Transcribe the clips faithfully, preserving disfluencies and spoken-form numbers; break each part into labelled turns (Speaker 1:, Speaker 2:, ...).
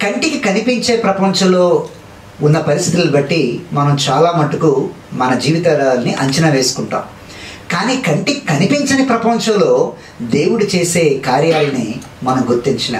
Speaker 1: కంటికి కనిపించే ప్రపంచంలో ఉన్న పరిస్థితులను బట్టి మనం చాలా మటుకు మన జీవితాలని అంచనా వేసుకుంటాం. కానీ కంటికి కనిపించని ప్రపంచంలో దేవుడు చేసే కార్యాలని మనం గుర్తించిన,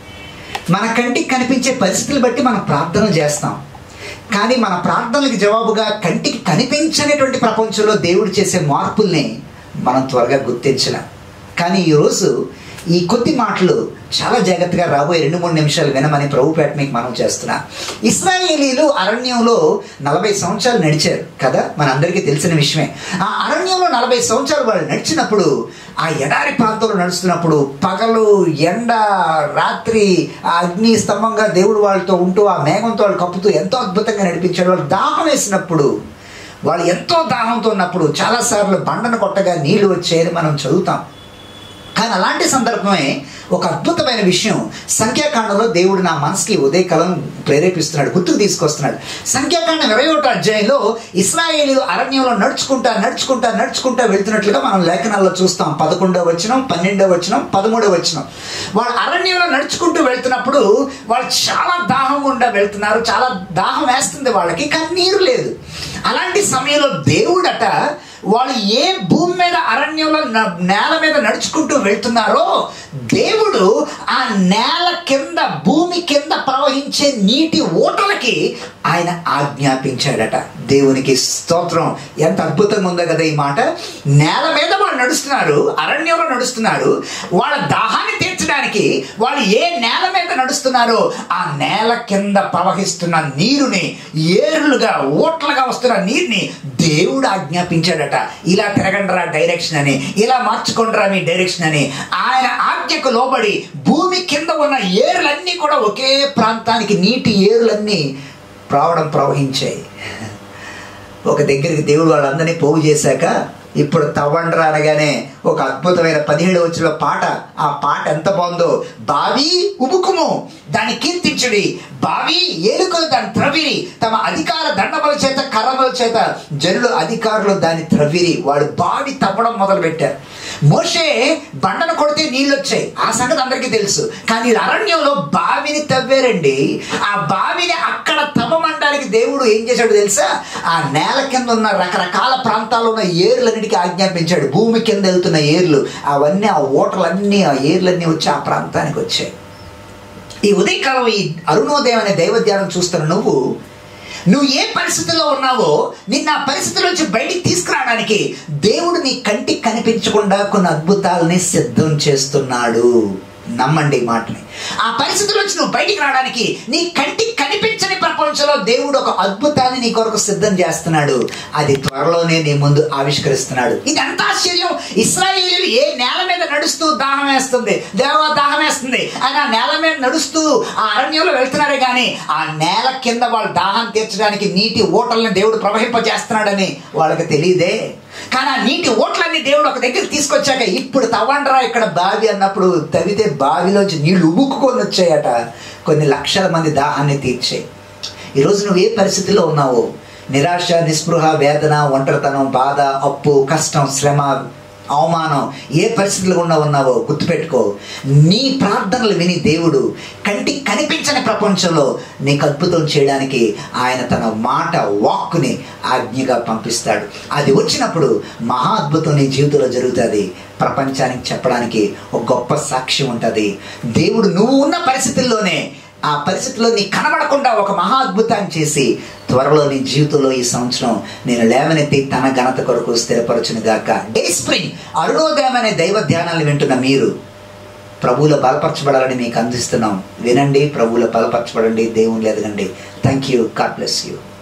Speaker 1: మన కంటికి కనిపించే పరిస్థితులు బట్టి మనం ప్రార్థనలు చేస్తాం. కానీ మన ప్రార్థనలకు జవాబుగా కంటికి కనిపించనేటువంటి ప్రపంచంలో దేవుడు చేసే మార్పుల్ని మనం త్వరగా గుర్తించిన. కానీ ఈరోజు ఈ కొద్ది మాటలు చాలా జాగ్రత్తగా రాబోయే రెండు మూడు నిమిషాలు వినమని ప్రభుపేట మీకు మనం చేస్తున్నా. ఇశ్రాయేలీలు అరణ్యంలో నలభై సంవత్సరాలు నడిచారు కదా, మనందరికీ తెలిసిన విషయమే. ఆ అరణ్యంలో నలభై సంవత్సరాలు వాళ్ళు నడిచినప్పుడు, ఆ ఎడారి ప్రాంతంలో నడుస్తున్నప్పుడు పగలు ఎండ రాత్రి ఆ అగ్ని స్తంభంగా దేవుడు వాళ్ళతో ఉంటూ ఆ మేఘంతో వాళ్ళు కప్పుతూ ఎంతో అద్భుతంగా నడిపించాడు. వాళ్ళు దాహం వేసినప్పుడు, వాళ్ళు ఎంతో దాహంతో ఉన్నప్పుడు చాలాసార్లు బండను కొట్టగా నీళ్లు వచ్చాయని మనం చదువుతాం. కానీ అలాంటి సందర్భమే ఒక అద్భుతమైన విషయం సంఖ్యాకాండంలో దేవుడు నా మనసుకి ఉదయకాలం ప్రేరేపిస్తున్నాడు, గుర్తుకు తీసుకొస్తున్నాడు. సంఖ్యాకాండం ఇరవై ఒకటో అధ్యాయంలో ఇశ్రాయేలు అరణ్యంలో నడుచుకుంటా నడుచుకుంటా నడుచుకుంటా వెళ్తున్నట్లుగా మనం లేఖనాల్లో చూస్తాం. పదకొండవ వచనం, పన్నెండవ వచనం, పదమూడవ వచనం. వాళ్ళు అరణ్యంలో నడుచుకుంటూ వెళ్తున్నప్పుడు వాళ్ళు చాలా దాహం గుండా వెళ్తున్నారు, చాలా దాహం వేస్తుంది వాళ్ళకి, కానీ నీరు లేదు. అలాంటి సమయంలో దేవుడట వాళ్ళు ఏ భూమి మీద అరణ్యంలో నేల మీద నడుచుకుంటూ వెళ్తున్నారో దేవుడు ఆ నేల కింద భూమి కింద ప్రవహించే నీటి ఊటలకి ఆయన ఆజ్ఞాపించాడట. దేవునికి స్తోత్రం. ఎంత అద్భుతంగా ఉందో కదా ఈ మాట. నేల మీద వాళ్ళు నడుస్తున్నారు, అరణ్యంలో నడుస్తున్నారు. వాళ్ళ దాహాన్ని తీర్చడానికి వాళ్ళు ఏ నేల మీద నడుస్తున్నారో ఆ నేల కింద ప్రవహిస్తున్న నీరుని, ఏర్లుగా ఊట్లుగా వస్తున్న నీరుని దేవుడు ఆజ్ఞాపించాడట. ఇలా తిరగండిరా డైరెక్షన్ అని, ఇలా మార్చుకోండిరా మీ డైరెక్షన్ అని. ఆయన ఆజ్ఞకు లోబడి భూమి కింద ఉన్న ఏరులన్నీ కూడా ఒకే ప్రాంతానికి, నీటి ఏరులన్నీ రావడం ప్రవహించాయి. ఒక దగ్గరికి దేవుడు వాళ్ళందరినీ పోగు చేశాక ఇప్పుడు తవ్వండ్రా అనగానే ఒక అద్భుతమైన పదిహేడు వచ్చిన పాట. ఆ పాట ఎంత బాగుందో. బావి ఉబుకుము దాన్ని కీర్తించుడి, బావి ఏలుకలు దాన్ని త్రవిరి, తమ అధికార దండముల చేత కర్రముల చేత జనులు అధికారులు దాన్ని త్రవిరి. వాడు బావి తవ్వడం మొదలు పెట్టారు. మోషే బండను కొడితే నీళ్ళు వచ్చాయి, ఆ సంగతి అందరికీ తెలుసు. కానీ అరణ్యంలో బావిని తవ్వారండి. ఆ బావిని అక్కడ తవ్వమంటానికి దేవుడు ఏం చేశాడు తెలుసా? ఆ నేల కింద ఉన్న రకరకాల ప్రాంతాల్లో ఉన్న ఏర్లన్నిటికీ ఆజ్ఞాపించాడు. భూమి కింద వెళ్తున్న ఏర్లు అవన్నీ, ఆ ఓటలన్నీ, ఆ ఏర్లన్నీ వచ్చి ఆ ప్రాంతానికి వచ్చాయి. ఈ ఉదయకాలం ఈ అరుణోదయం అనే దైవధ్యానం చూస్తున్న నువ్వు నువ్వు ఏ పరిస్థితుల్లో ఉన్నావో నిన్న ఆ పరిస్థితుల నుంచి బయటికి తీసుకురావడానికి దేవుడు నీ కంటికి కనిపించకుండా కొన్ని అద్భుతాలని సిద్ధం చేస్తున్నాడు. నమ్మండి ఈ మాటని. ఆ పరిస్థితుల నుంచి నువ్వు బయటికి రావడానికి నీ కంటికి కనిపించని ప్రపంచంలో దేవుడు ఒక అద్భుతాన్ని నీ కొరకు సిద్ధం చేస్తున్నాడు. అది త్వరలోనే నీ ముందు ఆవిష్కరిస్తున్నాడు. ఇది ఎంత ఆశ్చర్యం! ఇశ్రాయేలీయులు ఏ నేల మీద నడుస్తూ దాహం వేస్తుంది, దేవా దాహం వేస్తుంది అని ఆ నేల మీద నడుస్తూ ఆ అరణ్యంలో వెళ్తున్నారే కానీ ఆ నేల కింద వాళ్ళ దాహం తీర్చడానికి నీటి ఓటల్ని దేవుడు ప్రవహింపజేస్తున్నాడని వాళ్ళకి తెలియదే. కానీ ఆ నీటి ఓట్లన్నీ దేవుడు ఒక దగ్గర తీసుకొచ్చాక ఇప్పుడు తవ్వండ్రా ఇక్కడ బావి అన్నప్పుడు తవ్వితే బావిలోంచి నీళ్లు ఉబుక్కుకొని వచ్చాయట. కొన్ని లక్షల మంది దాహాన్ని తీర్చాయి. ఈరోజు నువ్వు ఏ పరిస్థితిలో ఉన్నావో, నిరాశ, నిస్పృహ, వేదన, ఒంటరితనం, బాధ, అప్పు, కష్టం, శ్రమ, అవమానం, ఏ పరిస్థితులు గుండా ఉన్నావో గుర్తుపెట్టుకో. నీ ప్రార్థనలు విని దేవుడు కంటికి కనిపించని ప్రపంచంలో నీకు అద్భుతం చేయడానికి ఆయన తన మాట, వాక్కుని ఆజ్ఞగా పంపిస్తాడు. అది వచ్చినప్పుడు మహా అద్భుతం నీ జీవితంలో జరుగుతుంది. ప్రపంచానికి చెప్పడానికి ఒక గొప్ప సాక్ష్యం ఉంటుంది. దేవుడు నువ్వు ఉన్న పరిస్థితుల్లోనే, ఆ పరిస్థితిలో నీ కనబడకుండా ఒక మహా అద్భుతాన్ని చేసి త్వరలో నీ జీవితంలో ఈ సంవత్సరం నేను లేవనెత్తి తన ఘనత కొరకు స్థిరపరచును గాక. డే స్ప్రింగ్ అరుణోదయం అనే దైవ ధ్యానాలు వింటున్న మీరు ప్రభువులో బలపరచబడాలని మీకు అందిస్తున్నాం. వినండి, ప్రభువులో బలపరచబడండి, దేవుని ఎదగండి. Thank you. God bless you.